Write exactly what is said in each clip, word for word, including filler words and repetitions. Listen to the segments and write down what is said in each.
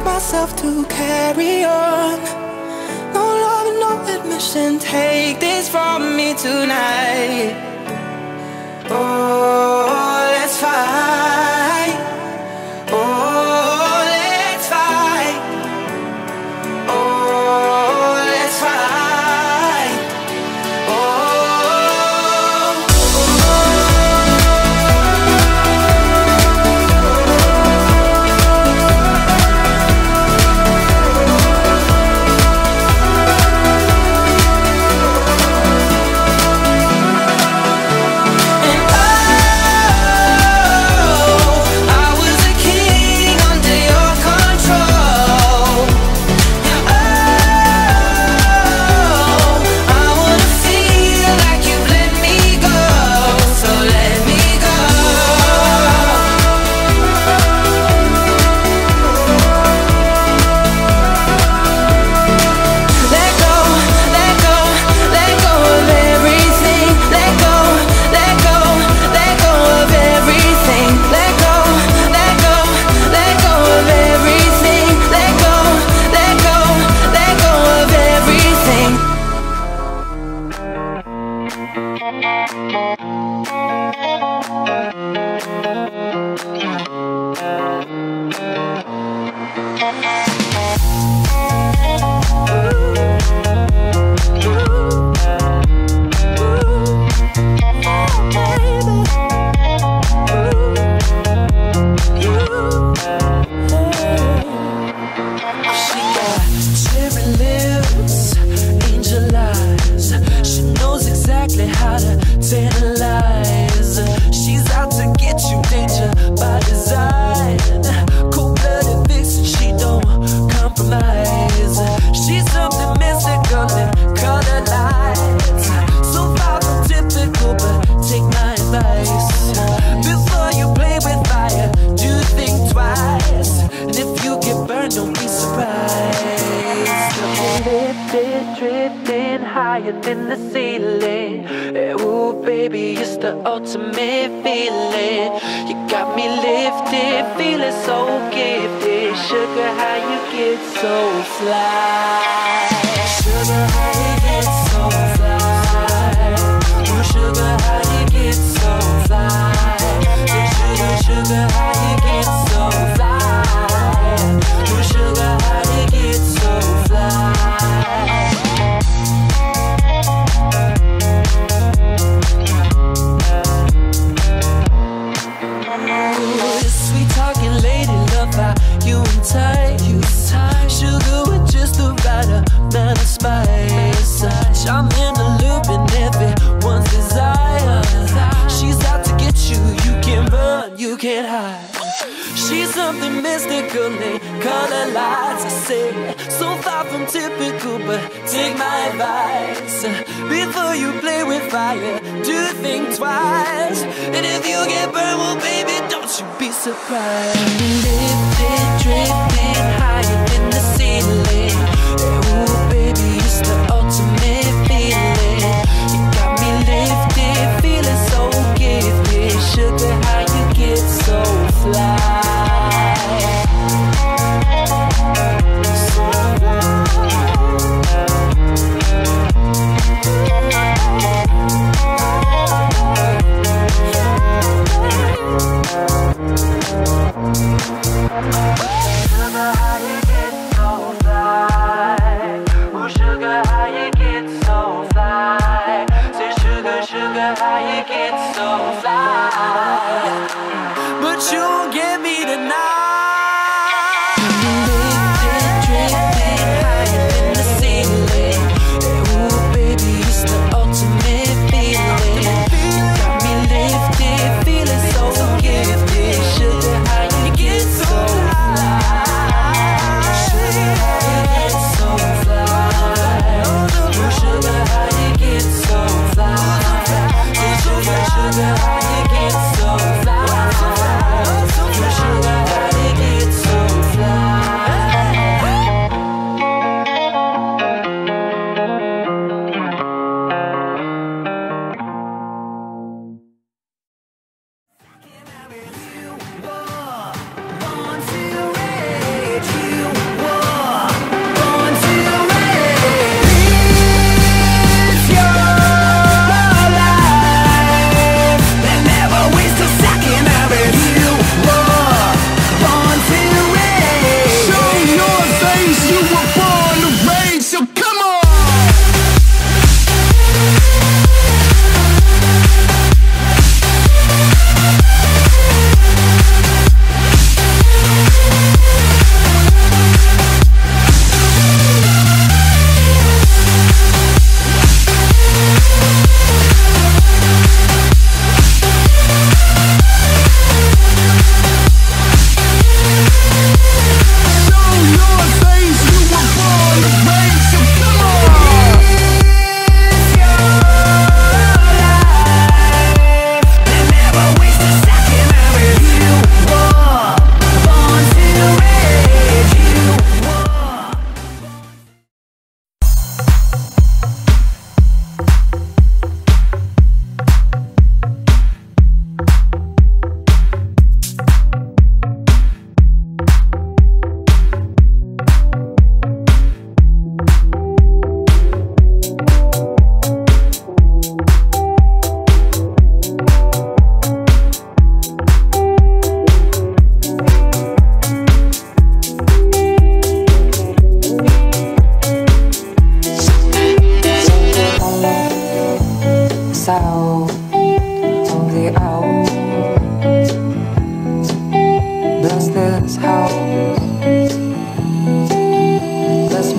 myself to carry on. No love, no admission, take this from me tonight. Oh, let's fight. Oh, let's fight. Oh, let's fight. Oh, higher than the ceiling. Ooh, baby, it's the ultimate feeling. You got me lifted, feeling so gifted. Sugar, how you get so fly? Sugar, how you get so fly? Ooh, sugar, how you get so fly? Sugar, sugar, how you get so fly? Ooh, sugar, how you get so fly? Tight, you tight. Sugar with just the right amount of spice. I'm in the loop and everyone's desire. She's out to get you, you can't run, you can't hide. She's something mystical, they color lights. I say, so far from typical, but take my advice. Before you play with fire, do think twice. And if you get burned, well baby, don't you be surprised. Lifted, drifting higher than the ceiling. Ooh baby, it's the ultimate feeling. You got me lifted, feeling so gifted. Sugar, how you get so fly?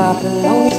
God alone.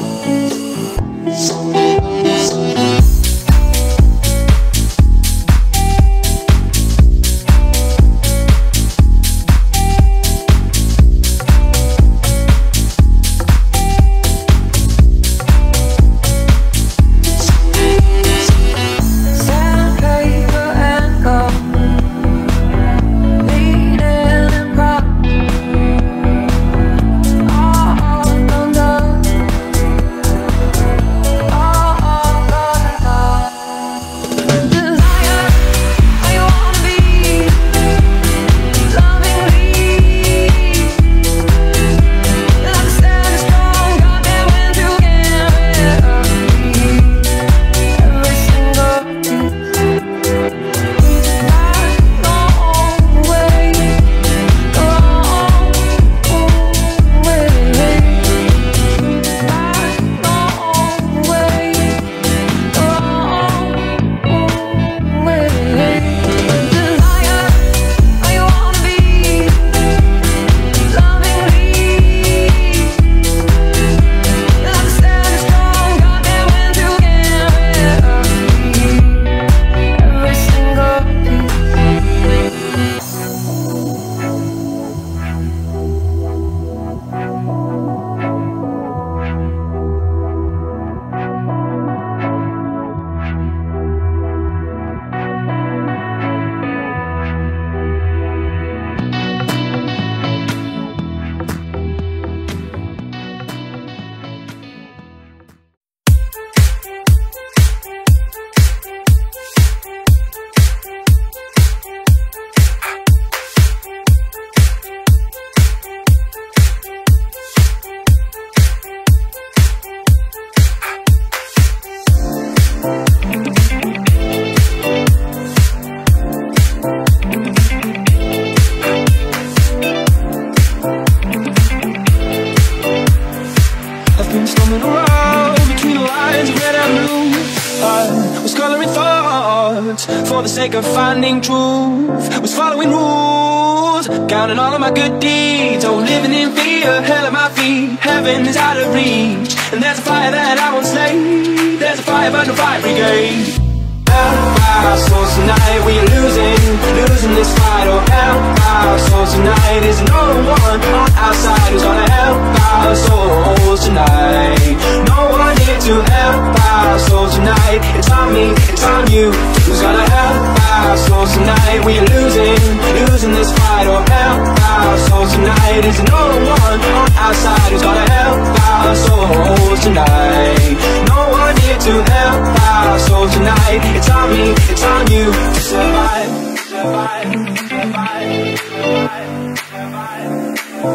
For the sake of finding truth, was following rules, counting all of my good deeds. Oh, living in fear, hell at my feet. Heaven is out of reach, and there's a fire that I won't slay. There's a fire but no fire brigade. Help our souls tonight, we are losing, losing this fight. Oh, help our souls tonight, is no one on our side who's gonna help our souls tonight. No one here to help our souls tonight. It's on me, it's on you. Who's gonna help our souls tonight? We are losing, losing this fight. Oh, help our souls tonight, is no one on our side who's gonna help our souls tonight. No one here to help our souls tonight. It's on me, it's on you to survive, survive, survive, survive, survive,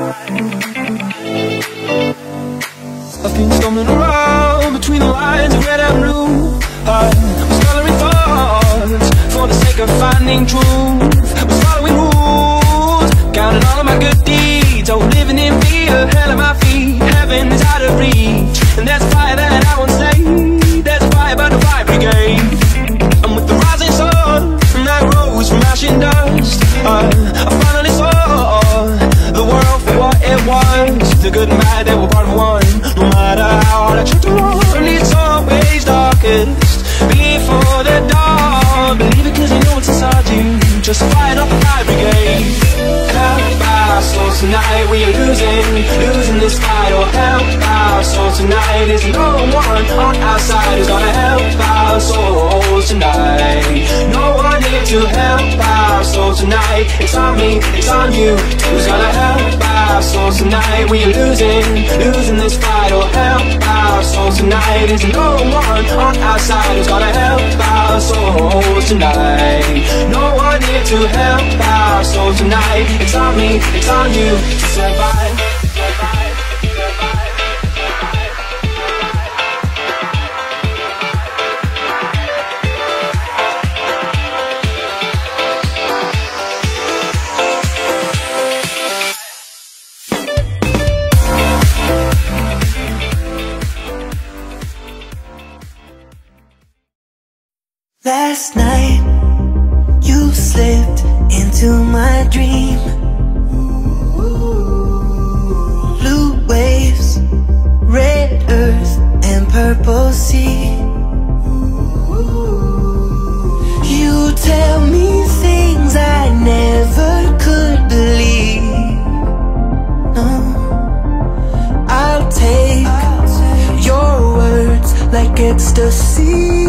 survive. I've been stumbling around between the lines of red and blue. I was coloring thoughts for the sake of finding truth. Was following rules, counting all of my good deeds. Oh, living in fear, hell at my feet. Heaven is out of reach, and there's a fire that I won't slay. There's a fire but no fire brigade. And with the rising sun that rose from ash and dust, I, I finally saw the world for what it was. The good and bad, they were part of one. No matter how hard I try to run, it's always darkest before the dawn. Believe it cause you know it's inside you. Just fight up the fire brigade. Help our souls tonight, we are losing, losing this fight. Oh, help our souls tonight, is no one on our side who's gonna help our souls tonight. No one here to help our souls tonight. It's on me, it's on you. Who's gonna help our souls tonight? We are losing, losing this fight. Oh, help our souls tonight, is no one on our side who's gonna help our souls tonight. No one here to help our souls tonight. It's on me, it's on you to survive, survive, survive. Last night, you slipped into my dream. Blue waves ecstasy.